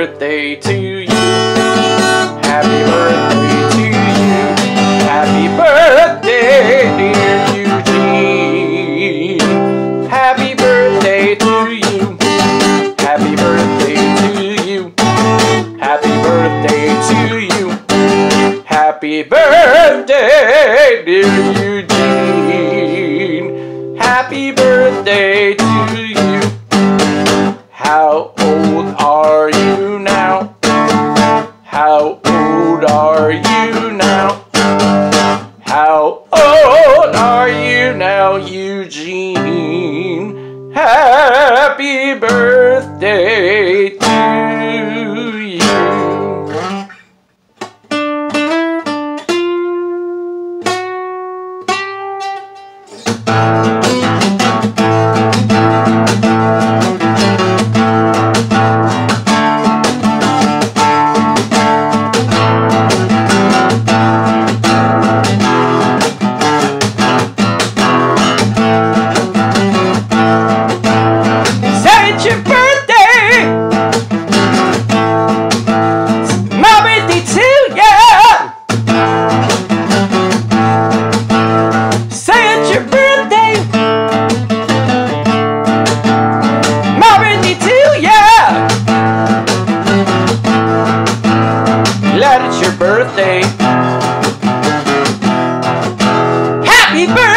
birthday to you. Happy birthday to you. Happy birthday, dear Eugene. Happy birthday to you. Happy birthday to you. Happy birthday to you. Happy birthday, dear Eugene. Happy birthday to you. How old are you now? How old are you now? How old are you now, Eugene? Happy birthday to you. Glad it's your birthday. Happy birthday!